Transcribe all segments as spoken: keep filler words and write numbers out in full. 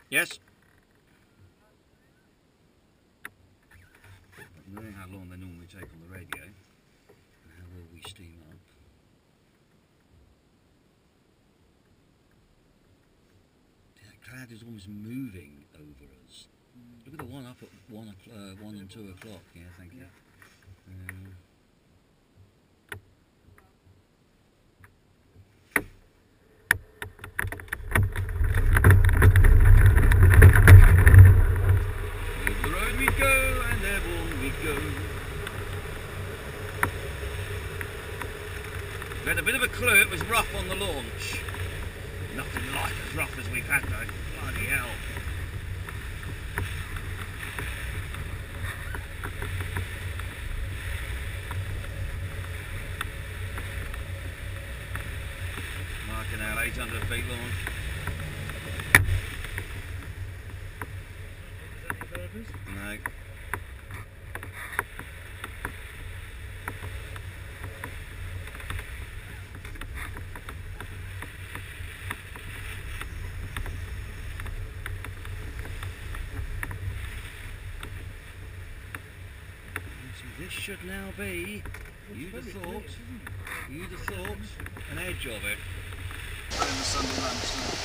Yes. I don't know how long they normally take on the radio, and how well we steam up. That cloud is almost moving over us. Look at the one up at one, uh, one and two o'clock. Yeah, thank you. Um, over the road we go, and airborne we go. We had a bit of a clue. It was rough on the launch. Nothing like as rough as we've had though. Bloody hell. Marking out eight hundred feet launch. No. So this should now be, you'd have thought, you'd have thought, an edge of it. In the Sunday lunch.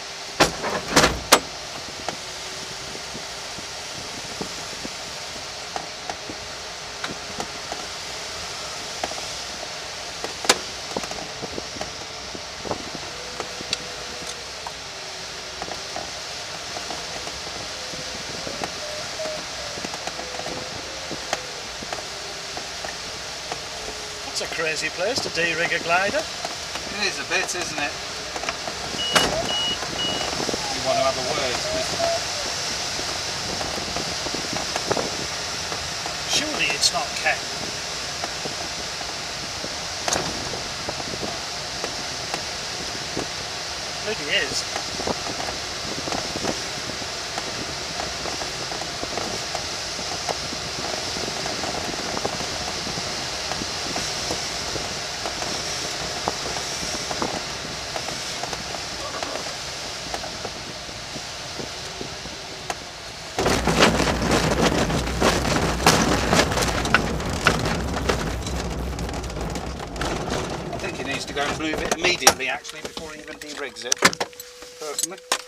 That's a crazy place to de-rig a glider. It is a bit, isn't it? You want to have a word? Surely it's not Ken. Bloody is. I think he needs to go and move it immediately, actually, before he even de-rigs it, personally.